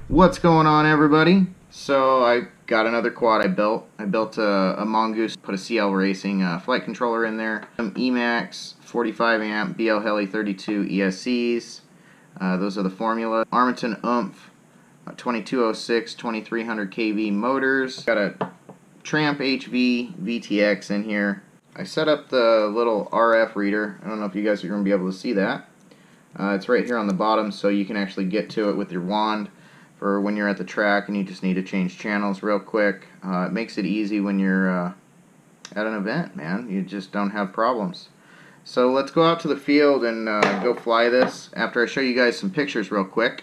What's going on, everybody? So I got another quad I built. I built a Mongoose, put a CL Racing flight controller in there, some Emax 45 amp BL Heli 32 ESCs. Those are the formula. Armaton Oomph 2206 2300 kV motors. Got a Tramp HV VTX in here. I set up the little RF reader. I don't know if you guys are going to be able to see that. It's right here on the bottom, so you can actually get to it with your wand for when you're at the track and you just need to change channels real quick. It makes it easy when you're at an event, man. You just don't have problems. So let's go out to the field and go fly this after I show you guys some pictures real quick.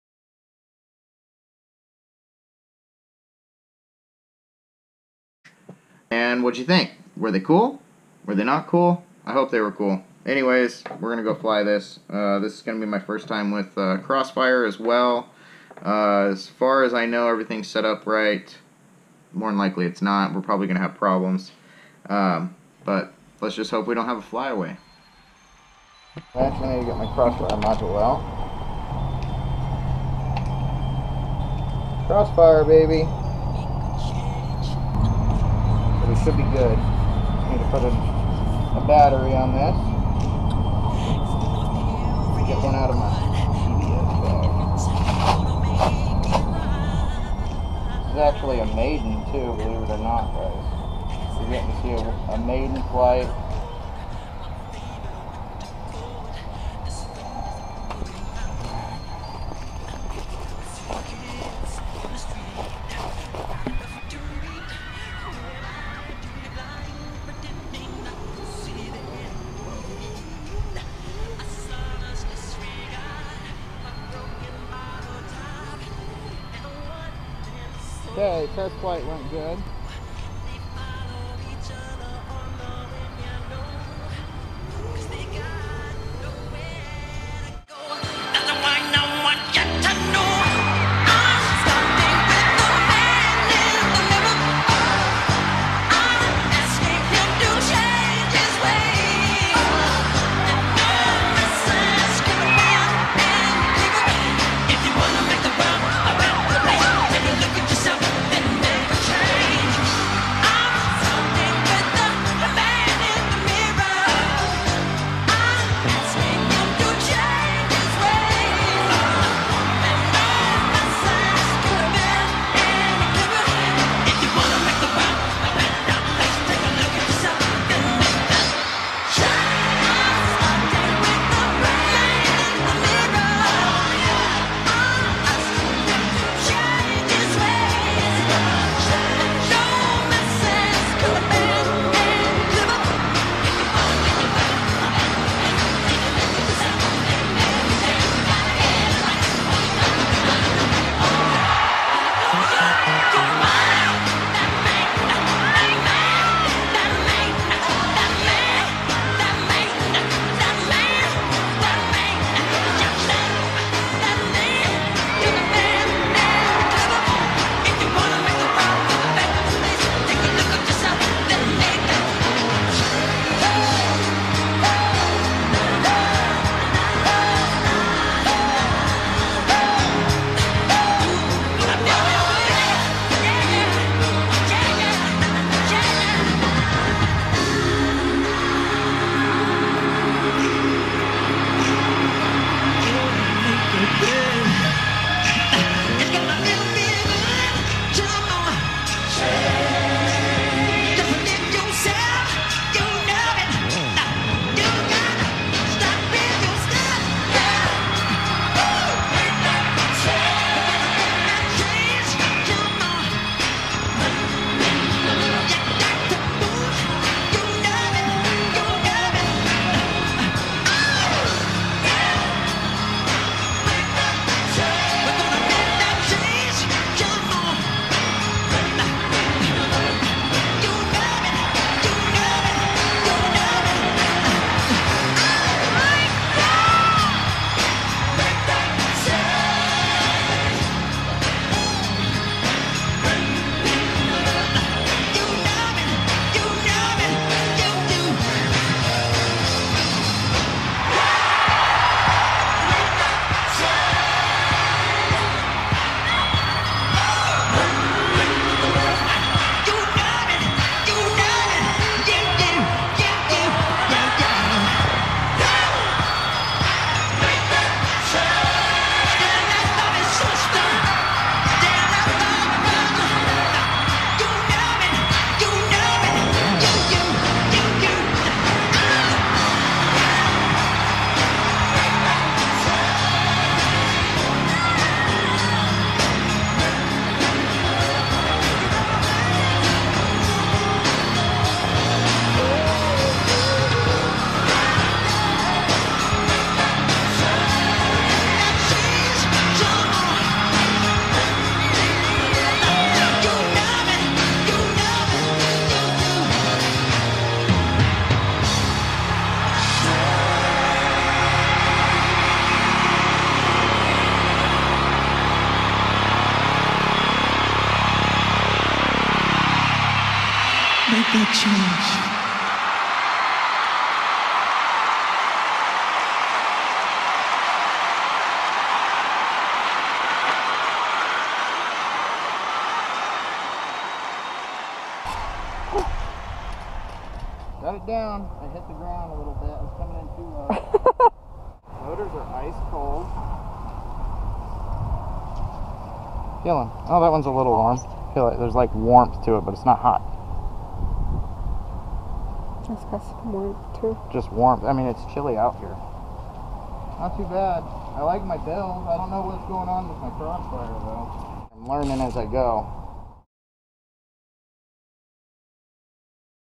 And what'd you think? Were they cool? Were they not cool? I hope they were cool. Anyways, we're going to go fly this. This is going to be my first time with Crossfire as well. As far as I know, everything's set up right. More than likely it's not. We're probably going to have problems. But let's just hope we don't have a flyaway. I actually need to get my Crossfire module out. Crossfire, baby. So we should be good. Need to put a battery on this. Get one out of my TBS bag. This is actually a maiden too, believe it or not, guys. You're getting to see a maiden flight. Okay, test flight went good. like that change. Got it down. I hit the ground a little bit. I was coming in too low. Motors are ice cold. Feeling. Oh, that one's a little warm. Feel like there's like warmth to it, but it's not hot. It's got some warmth too. Just warmth. I mean, it's chilly out here. Not too bad. I like my build. I don't know what's going on with my crossfire though. I'm learning as I go.